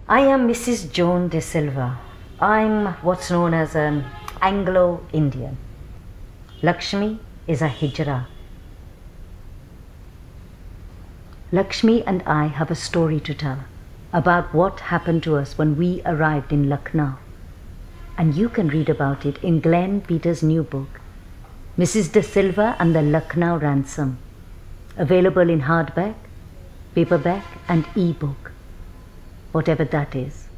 I am Mrs. Joan De Silva. I'm what's known as an Anglo-Indian. Lakshmi is a Hijra. Lakshmi and I have a story to tell about what happened to us when we arrived in Lucknow. And you can read about it in Glen Peter's new book, Mrs. De Silva and the Lucknow Ransom, available in hardback, paperback and e-book, whatever that is.